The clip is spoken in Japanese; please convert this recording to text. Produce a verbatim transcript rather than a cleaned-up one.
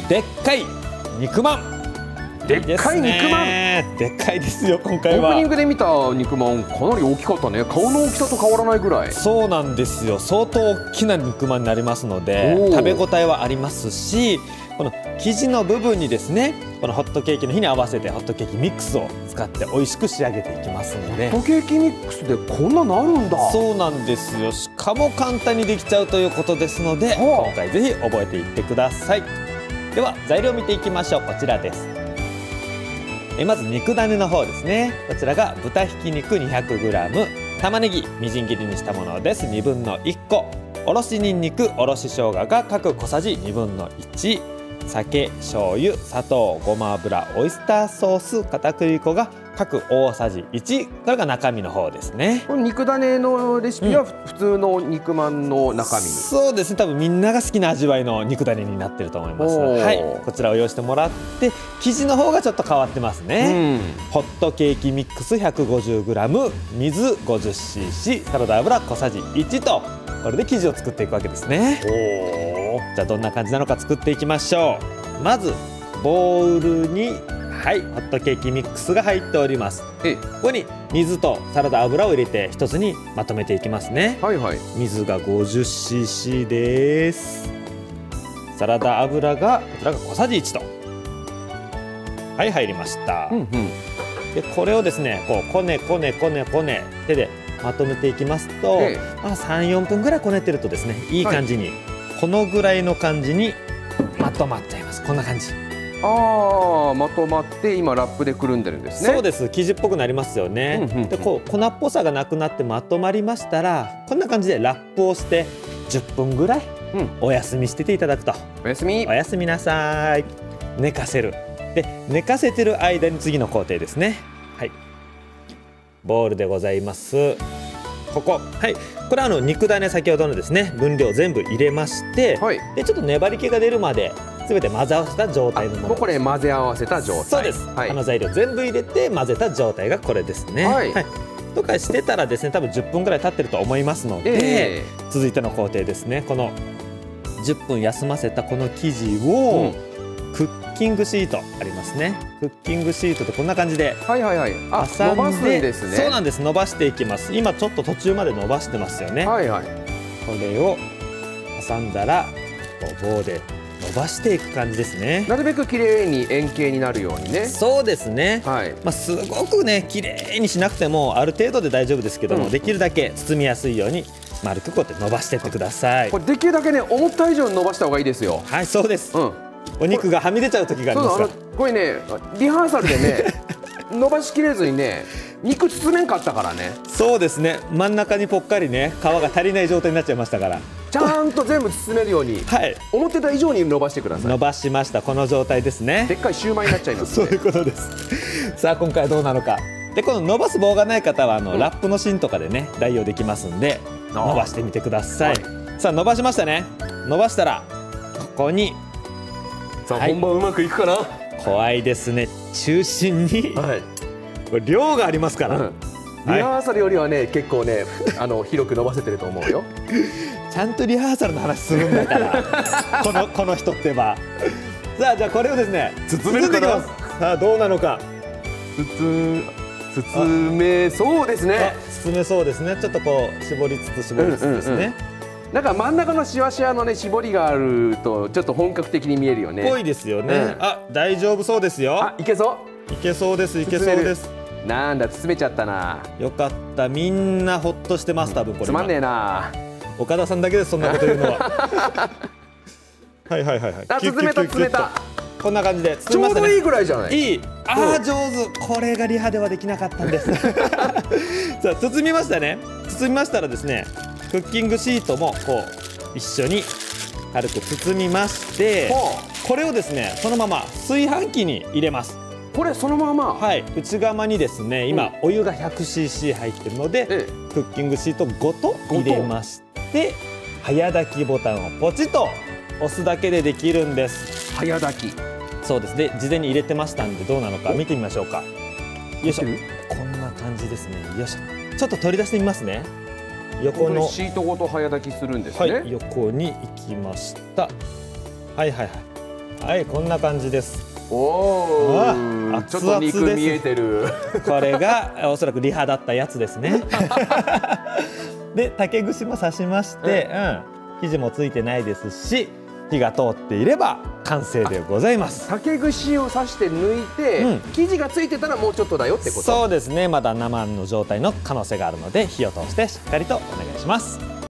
でっかい肉まん。 でっかい肉まん。 でっかいですよ今回は。 オープニングで見た肉まんかなり大きかったね。顔の大きさと変わらないぐらい。 そうなんですよ。相当大きな肉まんになりますので食べ応えはありますし、この生地の部分にですね、このホットケーキの日に合わせてホットケーキミックスを使って美味しく仕上げていきますので。 ホットケーキミックスでこんななるんだ。 そうなんですよ。しかも簡単にできちゃうということですので、今回ぜひ覚えていってください。では材料を見ていきましょう。こちらです。えまず肉ダネの方ですね。こちらが豚ひき肉 にひゃくグラム、 玉ねぎみじん切りにしたものです。にぶんのいっこ、おろしにんにく、おろし生姜が各小さじにぶんのいち、酒、醤油、砂糖、ごま油、オイスターソース、片栗粉が各大さじいち。これが中身の方ですね。 この肉ダネのレシピは、うん、普通の肉まんの中身。 そうですね。多分みんなが好きな味わいの肉ダネになってると思います。はい、こちらを用意してもらって、生地の方がちょっと変わってますね。うん、ホットケーキミックス ひゃくごじゅうグラム、 水 ごじゅっシーシー、 サラダ油小さじいちと、これで生地を作っていくわけですね。おじゃあどんな感じなのか作っていきましょう。まずボウルに、はい、ホットケーキミックスが入っております。えここに水とサラダ油を入れて一つにまとめていきますね。はいはい、水が ごじゅっシーシー です。サラダ油がこちらが小さじいちと、はい入りました。うんうん、でこれをですね、こうこねこねこねこね手でまとめていきますと、ええ、まあさん、よんぷんぐらいこねてるとですね、いい感じに、はい、このぐらいの感じにまとまっちゃいます。こんな感じ。 ああ、まとまって今ラップでくるんでるんですね。 そうです。生地っぽくなりますよね。うんうんうん、でこう粉っぽさがなくなってまとまりましたら、こんな感じでラップをしてじゅっぷんぐらいお休みしてていただくと。おやすみ。おやすみなさい。寝かせる。で寝かせてる間に次の工程ですね。はい。ボウルでございます。ここ、はい、これはあの肉ダネ先ほどのですね分量全部入れまして、はい、でちょっと粘り気が出るまですべて混ぜ合わせた状態のもの。 これ混ぜ合わせた状態。 そうです、はい、あの材料全部入れて混ぜた状態がこれですね。はい、はい、とかしてたらですね、多分じゅっぷんぐらい経ってると思いますので、えー、続いての工程ですね。このじゅっぷん休ませたこの生地を、うん、クッキングシートありますね。クッキングシートとこんな感じで挟んで、はいはいはい、あ、伸ばすんですね。そうなんです。伸ばしていきます。今ちょっと途中まで伸ばしてますよね。はいはい、これを挟んだらこう棒で伸ばしていく感じですね。 なるべく綺麗に円形になるようにね。 そうですね。はい、まあすごくね綺麗にしなくてもある程度で大丈夫ですけども、うん、できるだけ包みやすいように丸くこうやって伸ばしていってください。 これできるだけね思った以上に伸ばした方がいいですよ。 はい、そうです。うん、お肉がはみ出ちゃう時がありますから。 これねリハーサルでね伸ばしきれずにね肉包めんかったからね。 そうですね。真ん中にぽっかりね皮が足りない状態になっちゃいましたから、 ちゃんと全部包めるように、はい、思ってた以上に伸ばしてください。 伸ばしました。この状態ですね。 でっかいシューマイになっちゃいます、ね、 そういうことです。さあ今回はどうなのか。でこの伸ばす棒がない方はあの、うん、ラップの芯とかでね代用できますんで伸ばしてみてください。はい、さあ伸ばしましたね。伸ばしたらここにさあ、はい、本番うまくいくかな。 怖いですね。中心に、はい、これ量がありますから、うん、 リハーサルよりはね結構ねあの広く伸ばせてると思うよ。 ちゃんとリハーサルの話するんだからこのこの人ってば。さあじゃあこれをですね包めるかな。さあどうなのか。 包包めそうですね。 包めそうですね。ちょっとこう絞りつつ絞りつつですね。うんうんうん、 なんか真ん中のしわしわのね絞りがあるとちょっと本格的に見えるよね。 ぽいですよね。うん、あ、大丈夫そうですよ。 あ、いけそう。 いけそうです。いけそうです。 なんだ包めちゃったな。 よかった。みんなほっとしてます。多分これ。 つまんねえな。 岡田さんだけですそんなこと言うのは。はいはいはいはい。 あ、包めた包めた。 こんな感じでちょうどいいぐらいじゃない。 いい。ああ上手。これがリハではできなかったんです。さあ包みましたね。包みましたらですね、クッキングシートもこう一緒に軽く包みまして、これをですねそのまま炊飯器に入れます。 これそのまま、 はい、内釜にですね今、うん、お湯が ひゃくシーシー 入ってるので、ええ、クッキングシートごと入れまして早炊きボタンをポチッと押すだけでできるんです。 早炊き。 そうです。で事前に入れてましたんでどうなのか見てみましょうか。よいしょ。こんな感じですね。よいしょ。ちょっと取り出してみますね。横のシートごと早炊きするんですね。 はい、横に行きました。はいはいはい。 はい、こんな感じです。 おお、ちょっと肉見えてる。 これがおそらくリハだったやつですね。で、竹串も刺しまして、うん、生地もついてないですし、火が通っていれば完成でございます。 竹串を刺して抜いて、うん、生地がついてたらもうちょっとだよってこと。 そうですね。まだ生の状態の可能性があるので、火を通してしっかりとお願いします。